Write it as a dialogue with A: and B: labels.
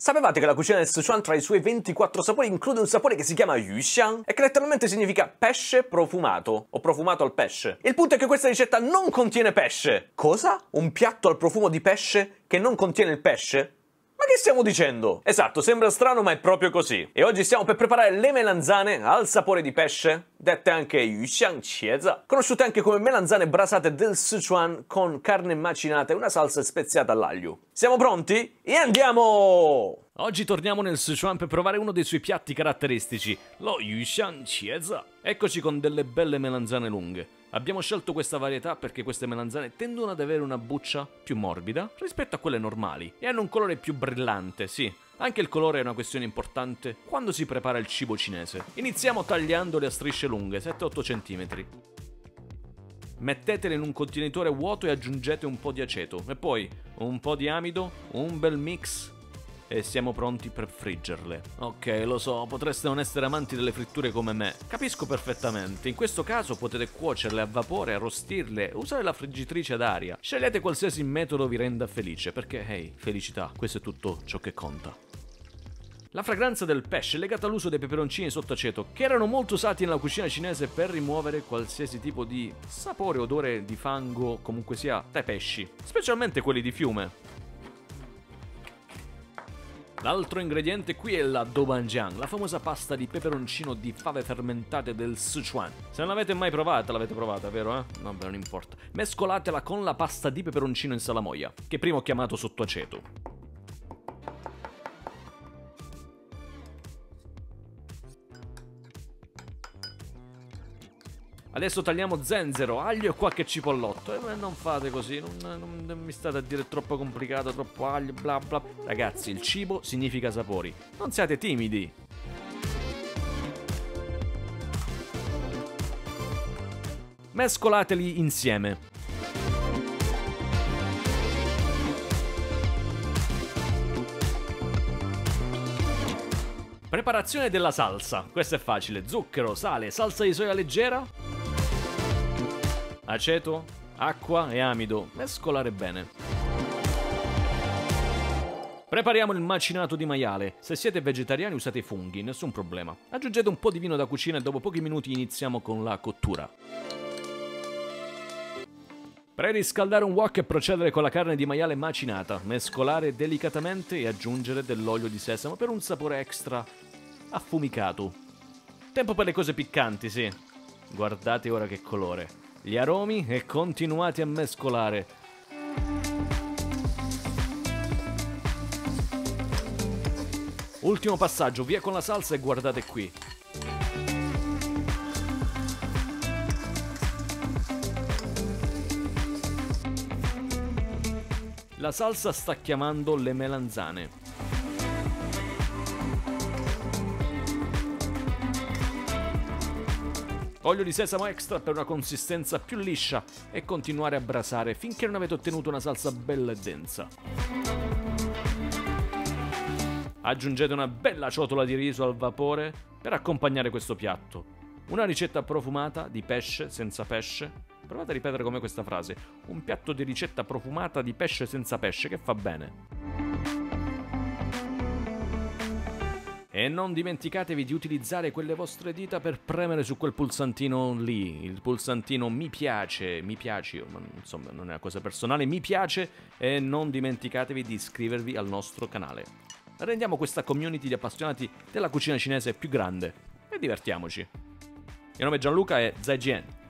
A: Sapevate che la cucina del Sichuan tra i suoi 24 sapori include un sapore che si chiama yuxiang e che letteralmente significa pesce profumato o profumato al pesce? Il punto è che questa ricetta non contiene pesce. Cosa? Un piatto al profumo di pesce che non contiene il pesce? Ma che stiamo dicendo? Esatto, sembra strano ma è proprio così. E oggi stiamo per preparare le melanzane al sapore di pesce, dette anche yuxiang qieza, conosciute anche come melanzane brasate del Sichuan con carne macinata e una salsa speziata all'aglio. Siamo pronti? E andiamo!
B: Oggi torniamo nel Sichuan per provare uno dei suoi piatti caratteristici, lo yuxiang qieza. Eccoci con delle belle melanzane lunghe. Abbiamo scelto questa varietà perché queste melanzane tendono ad avere una buccia più morbida rispetto a quelle normali e hanno un colore più brillante, sì. Anche il colore è una questione importante quando si prepara il cibo cinese. Iniziamo tagliandole a strisce lunghe, 7-8 cm. Mettetele in un contenitore vuoto e aggiungete un po' di aceto e poi un po' di amido, un bel mix e siamo pronti per friggerle. Ok, lo so, potreste non essere amanti delle fritture come me. Capisco perfettamente. In questo caso potete cuocerle a vapore, arrostirle, usare la friggitrice ad aria. Scegliete qualsiasi metodo vi renda felice, perché, hey, felicità, questo è tutto ciò che conta. La fragranza del pesce è legata all'uso dei peperoncini sott'aceto, che erano molto usati nella cucina cinese per rimuovere qualsiasi tipo di sapore, odore di fango, comunque sia, dai pesci, specialmente quelli di fiume. L'altro ingrediente qui è la doubanjiang, la famosa pasta di peperoncino di fave fermentate del Sichuan. Se non l'avete mai provata, l'avete provata, vero? Vabbè, non importa. Mescolatela con la pasta di peperoncino in salamoia, che prima ho chiamato sott'aceto. Adesso tagliamo zenzero, aglio e qualche cipollotto. Non fate così, non mi state a dire troppo complicato, troppo aglio, bla bla. Ragazzi, il cibo significa sapori. Non siate timidi. Mescolateli insieme. Preparazione della salsa. Questo è facile. Zucchero, sale, salsa di soia leggera, aceto, acqua e amido. Mescolare bene. Prepariamo il macinato di maiale. Se siete vegetariani usate i funghi, nessun problema. Aggiungete un po' di vino da cucina e dopo pochi minuti iniziamo con la cottura. Preriscaldare un wok e procedere con la carne di maiale macinata. Mescolare delicatamente e aggiungere dell'olio di sesamo per un sapore extra affumicato. Tempo per le cose piccanti, sì. Guardate ora che colore. Gli aromi e continuate a mescolare. Ultimo passaggio, via con la salsa e guardate qui. La salsa sta chiamando le melanzane. Olio di sesamo extra per una consistenza più liscia e continuare a brasare finché non avete ottenuto una salsa bella e densa. Aggiungete una bella ciotola di riso al vapore per accompagnare questo piatto. Una ricetta profumata di pesce senza pesce. Provate a ripetere come questa frase. Un piatto di ricetta profumata di pesce senza pesce che fa bene. E non dimenticatevi di utilizzare quelle vostre dita per premere su quel pulsantino lì, il pulsantino mi piace, insomma non è una cosa personale, mi piace, e non dimenticatevi di iscrivervi al nostro canale. Rendiamo questa community di appassionati della cucina cinese più grande e divertiamoci. Il mio nome è Gianluca e Zaijian.